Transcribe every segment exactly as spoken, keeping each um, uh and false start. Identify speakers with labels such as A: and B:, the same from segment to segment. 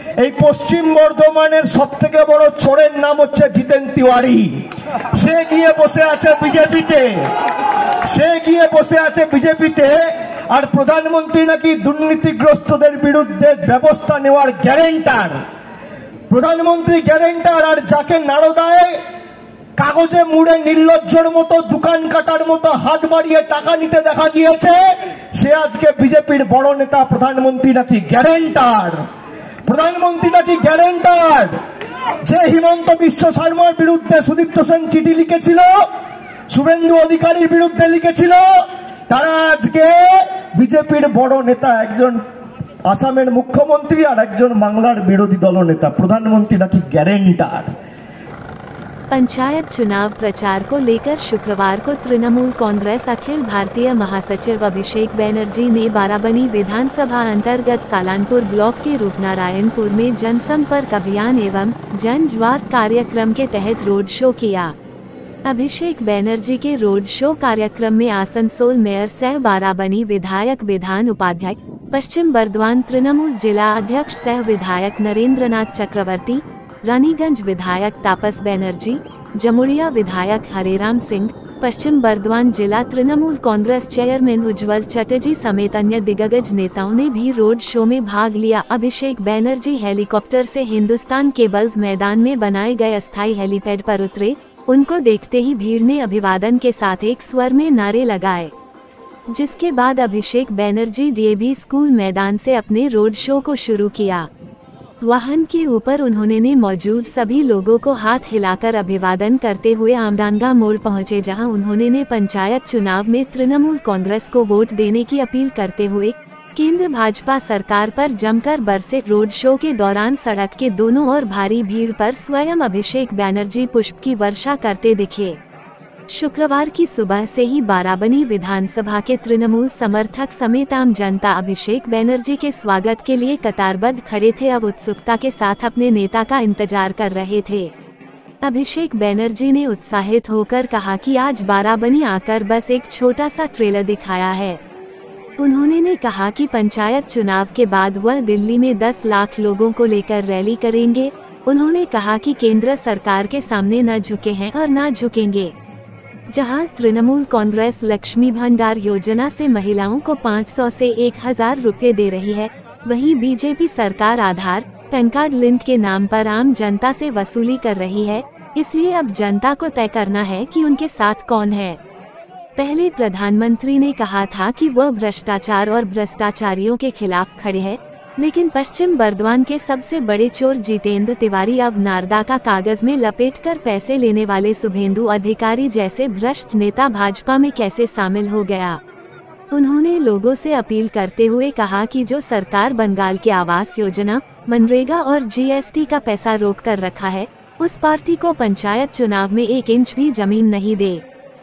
A: এই পশ্চিম বর্ধমানের সবথেকে বড় চোরের নাম হচ্ছে জিতেন তিওয়ারি। সে গিয়ে বসে আছে বিজেপিতে, সে গিয়ে বসে আছে বিজেপিতে আর প্রধানমন্ত্রী নাকি দুর্নীতিগ্রস্তদের বিরুদ্ধে ব্যবস্থা নেওয়ার গ্যারেন্টার। প্রধানমন্ত্রী গ্যারেন্টার, আর যাকে নারদায় কাগজে মুড়ে নির্লজ্জর মতো দোকান কাটার মতো হাত বাড়িয়ে টাকা নিতে দেখা গিয়েছে, সে আজকে বিজেপির বড় নেতা। প্রধানমন্ত্রী নাকি গ্যারেন্টার, প্রধানমন্ত্রী নাকি গ্যারেন্টার। যে হিমন্ত বিশ্ব শর্মার বিরুদ্ধে সুদীপ্ত সেন চিঠি লিখেছিল, শুভেন্দু অধিকারীর বিরুদ্ধে লিখেছিল, তারা আজকে বিজেপির বড় নেতা। একজন আসামের মুখ্যমন্ত্রী আর একজন বাংলার বিরোধী দল নেতা। প্রধানমন্ত্রী নাকি গ্যারেন্টার।
B: पंचायत चुनाव प्रचार को लेकर शुक्रवार को तृणमूल कांग्रेस अखिल भारतीय महासचिव अभिषेक बैनर्जी ने बाराबनी विधानसभा अंतर्गत सालानपुर ब्लॉक के रूपनारायणपुर में जनसंपर्क अभियान एवं जन ज्वार कार्यक्रम के तहत रोड शो किया। अभिषेक बैनर्जी के रोड शो कार्यक्रम में आसनसोल मेयर सह बाराबनी विधायक विधान उपाध्याय, पश्चिम बर्धमान तृणमूल जिला अध्यक्ष सह विधायक नरेंद्रनाथ चक्रवर्ती, रानीगंज विधायक तापस बैनर्जी, जमुड़िया विधायक हरेराम सिंह, पश्चिम बर्धमान जिला तृणमूल कांग्रेस चेयरमैन उज्जवल चटर्जी समेत अन्य दिग्गज नेताओं ने भी रोड शो में भाग लिया। अभिषेक बैनर्जी हेलीकॉप्टर से हिंदुस्तान केबल्स मैदान में बनाए गए अस्थायी हेलीपैड पर उतरे। उनको देखते ही भीड़ ने अभिवादन के साथ एक स्वर में नारे लगाए, जिसके बाद अभिषेक बैनर्जी डीएवी स्कूल मैदान से अपने रोड शो को शुरू किया। वाहन के ऊपर उन्होंने ने मौजूद सभी लोगों को हाथ हिलाकर अभिवादन करते हुए आमडांगा मोड़ पहुंचे, जहां उन्होंने ने पंचायत चुनाव में तृणमूल कांग्रेस को वोट देने की अपील करते हुए केंद्र भाजपा सरकार पर जमकर बरसे। रोड शो के दौरान सड़क के दोनों ओर भारी भीड़ पर स्वयं अभिषेक बैनर्जी पुष्प की वर्षा करते दिखे। शुक्रवार की सुबह से ही बाराबनी विधानसभा के तृणमूल समर्थक समेत आम जनता अभिषेक बैनर्जी के स्वागत के लिए कतारबद्ध खड़े थे। अब उत्सुकता के साथ अपने नेता का इंतजार कर रहे थे। अभिषेक बैनर्जी ने उत्साहित होकर कहा कि आज बाराबनी आकर बस एक छोटा सा ट्रेलर दिखाया है। उन्होंने ने कहा कि पंचायत चुनाव के बाद वह दिल्ली में दस लाख लोगों को लेकर रैली करेंगे। उन्होंने कहा कि केंद्र सरकार के सामने न झुके हैं और न झुकेंगे। जहां तृणमूल कांग्रेस लक्ष्मी भंडार योजना से महिलाओं को पाँच सौ से एक हजार रुपये दे रही है, वहीं बीजेपी सरकार आधार पैन कार्ड लिंक के नाम पर आम जनता से वसूली कर रही है। इसलिए अब जनता को तय करना है कि उनके साथ कौन है। पहले प्रधानमंत्री ने कहा था कि वह भ्रष्टाचार और भ्रष्टाचारियों के खिलाफ खड़े हैं, लेकिन पश्चिम बर्धमान के सबसे बड़े चोर जितेंद्र तिवारी अब नारदा का कागज में लपेटकर पैसे लेने वाले शुभेंदु अधिकारी जैसे भ्रष्ट नेता भाजपा में कैसे शामिल हो गया। उन्होंने लोगों से अपील करते हुए कहा कि जो सरकार बंगाल के आवास योजना, मनरेगा और जीएसटी का पैसा रोक कर रखा है, उस पार्टी को पंचायत चुनाव में एक इंच भी जमीन नहीं दे।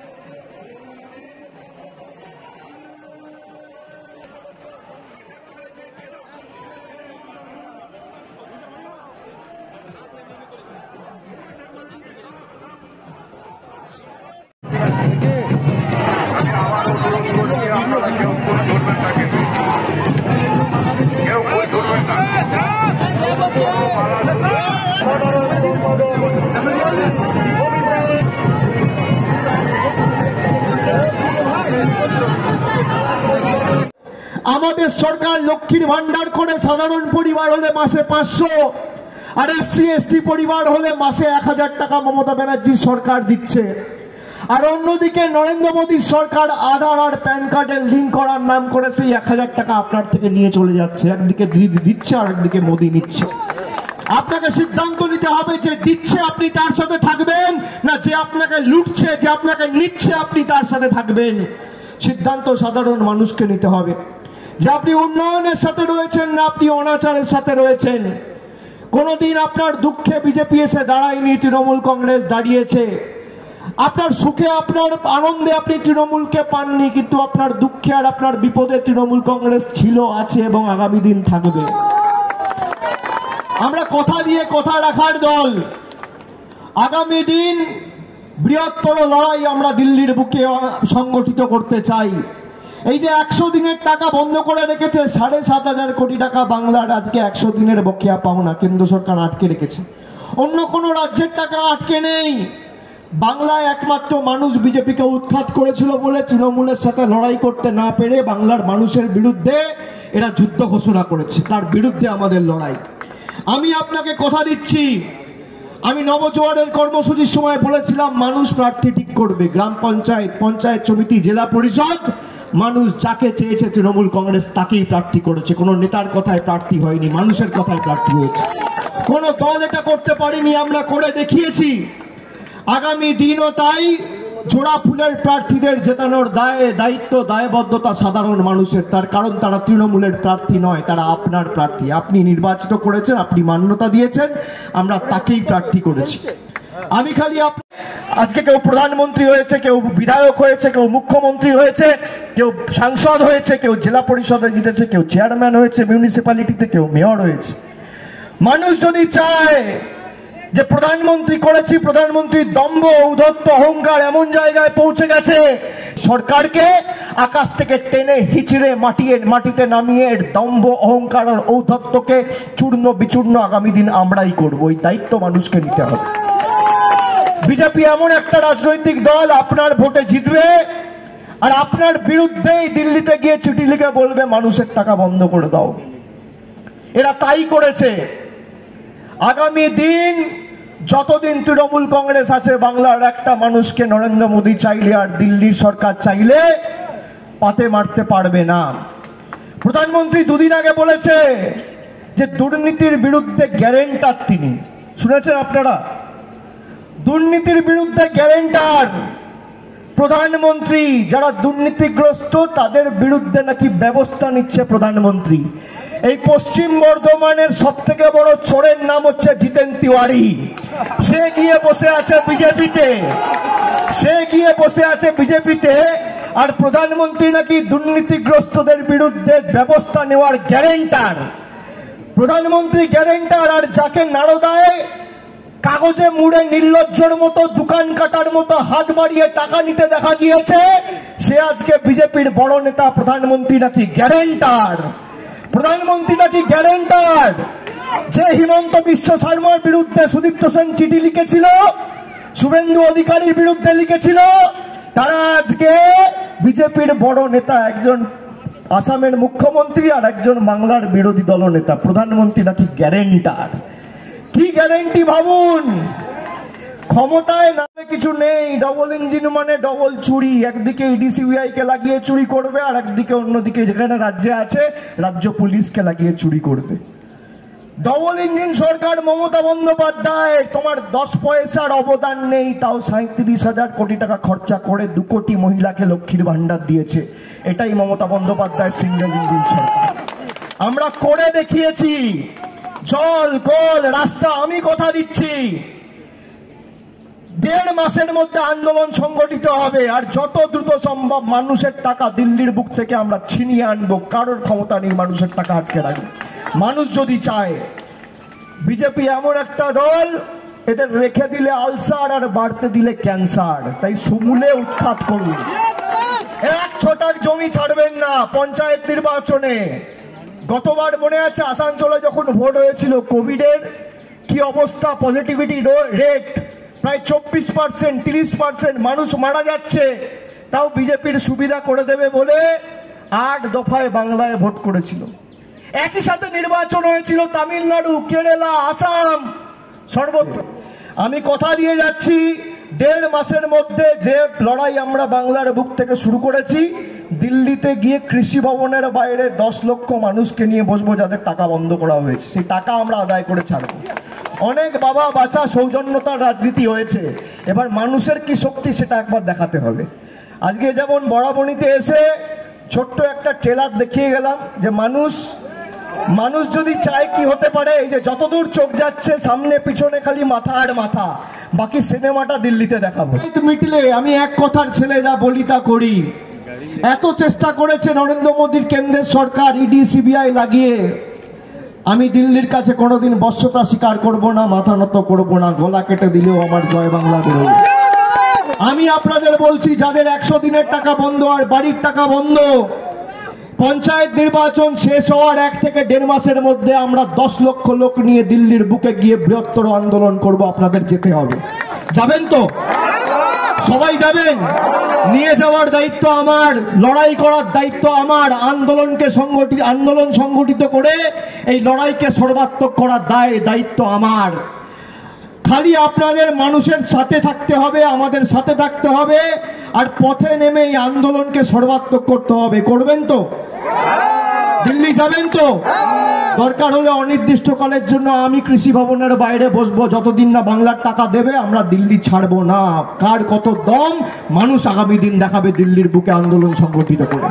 A: আমাদের সরকার লক্ষ্মীর ভান্ডার করে সাধারণ পরিবার হলে মাসে পাঁচশো আর এসসি এসটি পরিবার হলে মাসে এক হাজার টাকা মমতা ব্যানার্জি সরকার দিচ্ছে। আর অন্যদিকে নরেন্দ্র মোদীর সরকার আধার আর প্যান কার্ডের লিঙ্ক করার নাম করে সেই এক হাজার টাকা আপনার থেকে নিয়ে চলে যাচ্ছে। একদিকে দিদি দিচ্ছে আর একদিকে মোদী নিচ্ছে। আপনাকে সিদ্ধান্ত নিতে হবে যে দিচ্ছে আপনি তার সাথে থাকবেন, না যে আপনাকে লুটছে, যে আপনাকে নিচ্ছে আপনি তার সাথে থাকবেন। সিদ্ধান্ত সাধারণ মানুষকে নিতে হবে যে আপনি উন্নয়নের সাথে রয়েছেন না আপনি অনাচারের সাথে রয়েছেন। কোনোদিন আপনার দুঃখে বিজেপি এসে দাঁড়ায়নি, তৃণমূল কংগ্রেস দাঁড়িয়েছে। আপনার সুখে আপনার আনন্দে আপনি তৃণমূলকে পাননি, কিন্তু আপনার দুঃখে আর আপনার বিপদে তৃণমূল কংগ্রেস ছিল, আছে এবং আগামী দিন থাকবে। আমরা কথা দিয়ে কথা রাখার দল। আগামী দিন বৃহত্তর লড়াই আমরা দিল্লির বুকে সংগঠিত করতে চাই। এই যে একশো দিনের টাকা বন্ধ করে রেখেছে, সাড়ে সাত হাজার কোটি টাকা বাংলার আজকে একশো দিনের বকেয়া পাওনা কেন্দ্র সরকার আটকে রেখেছে। অন্য কোনো রাজ্যের টাকা আটকে নেই। বাংলায় একমাত্র মানুষ বিজেপিকে উৎখাত করেছিল বলে তৃণমূলের সাথে লড়াই করতে না পেরে বাংলার মানুষের বিরুদ্ধে এরা যুদ্ধ ঘোষণা করেছে, তার বিরুদ্ধে আমাদের লড়াই। আমি আপনাকে কথা দিচ্ছি, আমি নবজোয়ারের কর্মসূচির সময় বলেছিলাম মানুষ প্রার্থী ঠিক করবে। গ্রাম পঞ্চায়েত, পঞ্চায়েত সমিতি, জেলা পরিষদ, মানুষ যাকে চেয়েছে তৃণমূল কংগ্রেস তাকেই প্রার্থী করেছে। কোনো নেতার কথায় প্রার্থী হয়নি, মানুষের কথায় প্রার্থী হয়েছে। কোনো দল এটা করতে পারেনি, আমরা করে দেখিয়েছি। আগামী দিনও তাই জোড়া ফুলের প্রার্থীদের জেতানোর দায়ে দায়িত্ব দায়বদ্ধতা সাধারণ মানুষের। তার কারণ তারা তৃণমূলের প্রার্থী নয়, তারা আপনার প্রার্থী। আপনি নির্বাচিত করেছেন, আপনি মান্যতা দিয়েছেন, আমরা তাকেই প্রার্থী করেছি। আমি খালি আজকে কেউ প্রধানমন্ত্রী হয়েছে, কেউ বিধায়ক হয়েছে, কেউ মুখ্যমন্ত্রী হয়েছে, কেউ সাংসদ হয়েছে, কেউ জেলা পরিষদে জিতেছে, কেউ চেয়ারম্যান হয়েছে মিউনিসিপ্যালিটিতে, কেউ মেয়র হয়েছে। মানুষ যদি চায় যে প্রধানমন্ত্রী করেছি, প্রধানমন্ত্রীর দম্ভ, ঔদ্ধত্য, অহংকার এমন জায়গায় পৌঁছে গেছে, সরকারকে আকাশ থেকে টেনে হিচড়ে মাটিয়ে মাটিতে নামিয়ে দম্ভ, অহংকার আর ঔদ্ধত্যকে চূর্ণ বিচূর্ণ আগামী দিন আমরাই করবো। এই দায়িত্ব মানুষকে নিতে হবে। বিজেপি এমন একটা রাজনৈতিক দল আপনার ভোটে জিতবে আর আপনার বিরুদ্ধেই দিল্লিতে গিয়ে চিঠি লিখে বলবে মানুষের টাকা বন্ধ করে দাও। এরা তাই করেছে। আগামী দিন যতদিন তৃণমূল কংগ্রেস আছে, বাংলার একটা মানুষকে নরেন্দ্র মোদী চাইলে আর দিল্লির সরকার চাইলে পাতে মারতে পারবে না। প্রধানমন্ত্রী দুদিন আগে বলেছে যে দুর্নীতির বিরুদ্ধে গ্যারেন্টার তিনি। শুনেছেন আপনারা? দুর্নীতির বিরুদ্ধে গ্যারেন্টার প্রধানমন্ত্রী। যারা দুর্নীতিগ্রস্ত তাদের বিরুদ্ধে নাকি ব্যবস্থা নিচ্ছে প্রধানমন্ত্রী। এই পশ্চিম বর্ধমানের সব থেকে বড় চোরের নাম হচ্ছে জিতেন তিওয়ারি। সে গিয়ে বসে আছে বিজেপিতে, সে গিয়ে বসে আছে বিজেপিতে আর প্রধানমন্ত্রী নাকি দুর্নীতিগ্রস্তদের বিরুদ্ধে ব্যবস্থা নেওয়ার গ্যারেন্টার। প্রধানমন্ত্রী গ্যারেন্টার, আর যাকে নারদায় কাগজে মুড়ে নির্লজ্জর মতো দোকান কাটার মতো হাত বাড়িয়ে টাকা নিতে দেখা গিয়েছে, সে আজকে বিজেপির বড় নেতা। প্রধানমন্ত্রী নাকি গ্যারেন্টার, প্রধানমন্ত্রী নাকি গ্যারেন্টার। যে হিমন্ত বিশ্ব শর্মার বিরুদ্ধে সুদীপ্ত সেন চিঠি লিখেছিল, শুভেন্দু অধিকারীর বিরুদ্ধে লিখেছিল, তারা আজকে বিজেপির বড় নেতা। একজন আসামের মুখ্যমন্ত্রী আর একজন বাংলার বিরোধী দল নেতা। প্রধানমন্ত্রী নাকি গ্যারেন্টার। কি গ্যারেন্টি ভাবুন। ক্ষমতায় নামে কিছু নেই, ডবল ইঞ্জিন মানে ডবল চুরি। একদিকে ইডি সিবিআই কে লাগিয়ে চুরি করবে আর একদিকে অন্যদিকে যেখানে রাজ্যে আছে রাজ্য পুলিশকে লাগিয়ে চুরি করবে। ডবল ইঞ্জিন সরকার মমতা বন্দ্যোপাধ্যায়, তোমার দশ পয়সার অবদান নেই, তাও সাঁত্রিশ হাজার কোটি টাকা খরচা করে দু কোটি মহিলাকে লক্ষ্মীর ভান্ডার দিয়েছে। এটাই মমতা বন্দ্যোপাধ্যায় সিঙ্গেল ইঞ্জিন সরকার। আমরা করে দেখিয়েছি। জল, কল, রাস্তা। আমি কথা দিচ্ছি দেড় মাসের মধ্যে আন্দোলন সংগঠিত হবে আর যত দ্রুত সম্ভব মানুষের টাকা দিল্লির বুক থেকে আমরা ছিনিয়ে আনবো। কারোর ক্ষমতা নেই মানুষের টাকা আটকে রাখবে। মানুষ যদি চায়। বিজেপি এমন একটা দল, এদের রেখে দিলে আলসার আর বাড়তে দিলে ক্যান্সার। তাই সমূলে উৎখাত করুন। এক ছটাক জমি ছাড়বেন না। পঞ্চায়েত নির্বাচনে গতবার মনে আছে আসানসোলে যখন ভোট হয়েছিল, কোভিডের কি অবস্থা, পজিটিভিটি রেট প্রায় চব্বিশ পার্সেন্ট, তিরিশ পার্সেন্ট, মানুষ মারা যাচ্ছে। তাও বিজেপির সুবিধা করে দেবে বলে আট দফায় বাংলায় ভোট করেছিল। একই সাথে নির্বাচন হয়েছিল তামিলনাড়ু, কেরালা, আসাম, সর্বত্র। আমি কথা দিয়ে যাচ্ছি, দেড় মাসের মধ্যে যে লড়াই আমরা বাংলার বুক থেকে শুরু করেছি, দিল্লিতে গিয়ে কৃষি ভবনের বাইরে দশ লক্ষ মানুষকে নিয়ে বসবো যাদের টাকা বন্ধ করা হয়েছে। সেই টাকা আমরা আদায় করে ছাড়বো। অনেক বাবা বাচ্চা সৌজন্যতার রাজনীতি হয়েছে, এবার মানুষের কি শক্তি সেটা একবার দেখাতে হবে। আজকে যেমন বরাবনীতে এসে ছোট্ট একটা ট্রেলার দেখিয়ে গেলাম যে মানুষ মানুষ যদি চায় কি হতে পারে। এই যে যতদূর চোখ যাচ্ছে সামনে পিছনে খালি মাথা আর মাথা, বাকি সিনেমাটা দিল্লিতে দেখাবো। মিটলে আমি এক কথার ছেলে, যা বলি তা করি। এত চেষ্টা করেছে নরেন্দ্র মোদীর কেন্দ্রের সরকার ইডি সিবিআই লাগিয়ে। আমি দিল্লির কাছে কোনোদিন বশ্যতা স্বীকার করব না, মাথা নত করব না। গলা কেটে দিলেও আমার জয় বাংলা বেরোবে। আমি আপনাদের বলছি, যাদের একশো দিনের টাকা বন্ধ আর বাড়ির টাকা বন্ধ, পঞ্চায়েত নির্বাচন শেষ হওয়ার এক থেকে দেড় মাসের মধ্যে আমরা দশ লক্ষ লোক নিয়ে দিল্লির বুকে গিয়ে বৃহত্তর আন্দোলন করব। আপনাদের যেতে হবে, যাবেন তো? সবাই যাবেন? নিয়ে যাওয়ার দায়িত্ব আমার, লড়াই করার দায়িত্ব আমার, আন্দোলনকে সংগঠিত আন্দোলন সংগঠিত করে এই লড়াইকে সর্বাত্মক করার দায় দায়িত্ব আমার। খালি আপনাদের মানুষের সাথে থাকতে হবে, আমাদের সাথে থাকতে হবে, আর পথে নেমে এই আন্দোলনকে সর্বাত্মক করতে হবে। করবেন তো? দিল্লি যাবেন তো? দরকার হলে অনির্দিষ্টকালের জন্য আমি কৃষি ভবনের বাইরে বসবো, যতদিন না বাংলার টাকা দেবে আমরা দিল্লি ছাড়বো না। কার কত দম মানুষ আগামী দিন দেখাবে দিল্লির বুকে আন্দোলন সংগঠিত করে।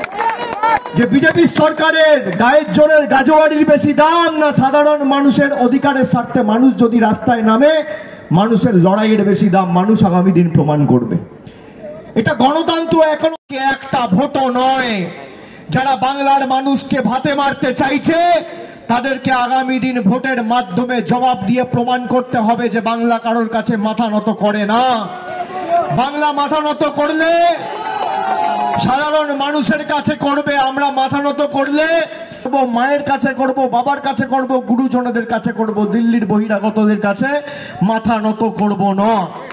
A: যে বিজেপি সরকারের গায়ের জোরের গাজোয়ারির বেশি দাম না সাধারণ মানুষের অধিকারের স্বার্থে মানুষ যদি রাস্তায় নামে মানুষের লড়াইয়ের বেশি দাম, মানুষ আগামী দিন প্রমাণ করবে। এটা গণতন্ত্র এখন একটা ভোটও নয়। যারা বাংলার মানুষকে ভাতে মারতে চাইছে তাদেরকে আগামী দিন ভোটের মাধ্যমে জবাব দিয়ে প্রমাণ করতে হবে যে বাংলা কারোর কাছে মাথা নত করে না। বাংলা মাথা নত করলে সাধারণ মানুষের কাছে করবে, আমরা মাথা নত করলে মায়ের কাছে করব, বাবার কাছে করব, গুরুজনদের কাছে করব, দিল্লির বহিরাগতদের কাছে মাথা নত করব না।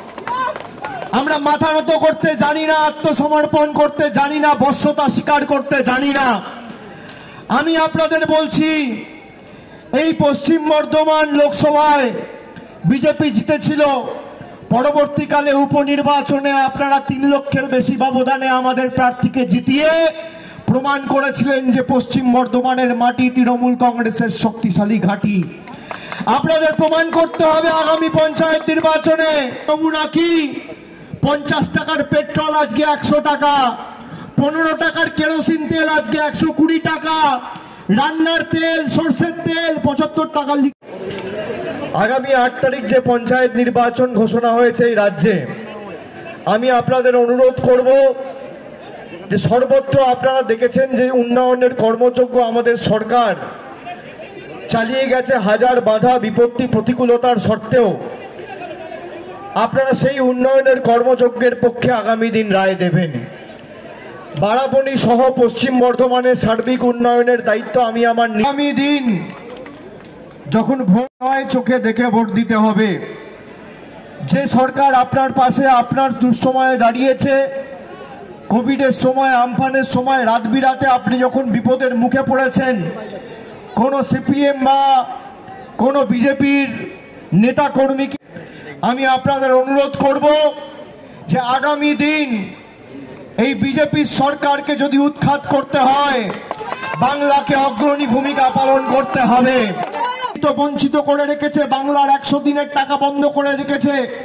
A: আমরা মাথা নত করতে জানি না, আত্মসমর্পণ করতে জানি না, বশ্যতা স্বীকার করতে জানি না। আমি আপনাদের বলছি, এই পশ্চিম বর্ধমান লোকসভায় বিজেপি জিতেছিল, পরবর্তীকালে উপনির্বাচনে আপনারা তিন লক্ষের বেশি ব্যবধানে আমাদের প্রার্থীকে জিতিয়ে প্রমাণ করেছিলেন যে পশ্চিম বর্ধমানের মাটি তৃণমূল কংগ্রেসের শক্তিশালী ঘাঁটি। আপনাদের প্রমাণ করতে হবে আগামী পঞ্চায়েত নির্বাচনে। নমুনা কি? পঞ্চাশ টাকার পেট্রোল আজকে একশো টাকা, পনেরো টাকার কেরোসিন তেল আজকে একশো কুড়ি টাকা, রান্নার তেল সর্ষের তেল পঁচাত্তর টাকা। আগামী আট তারিখ যে পঞ্চায়েত নির্বাচন ঘোষণা হয়েছে এই রাজ্যে, আমি আপনাদের অনুরোধ করব যে সর্বত্র আপনারা দেখেছেন যে উন্নয়নের কর্মযজ্ঞ আমাদের সরকার চালিয়ে গেছে হাজার বাধা বিপত্তি প্রতিকূলতার সত্ত্বেও। আপনারা সেই উন্নয়নের কর্মযজ্ঞের পক্ষে আগামী দিন রায় দেবেন। বারাবণী সহ পশ্চিম বর্ধমানের সার্বিক উন্নয়নের দায়িত্ব আমি আমার। আগামী দিন যখন ভোট হয় চোখে দেখে ভোট দিতে হবে। যে সরকার আপনার পাশে আপনার দুঃসময়ে দাঁড়িয়েছে, কোভিডের সময়, আমফানের সময়, রাত বিরাতে আপনি যখন বিপদের মুখে পড়েছেন, কোনো সিপিএম বা কোনো বিজেপির নেতা কর্মীকে আমি আপনাদের অনুরোধ করব যে আগামী দিন এই বিজেপির সরকারকে যদি উৎখাত করতে হয়, বাংলাকে অগ্রণী ভূমিকা পালন করতে হবে। বঞ্চিত করে রেখেছে, বাংলার একশো দিনের টাকা বন্ধ করে রেখেছে,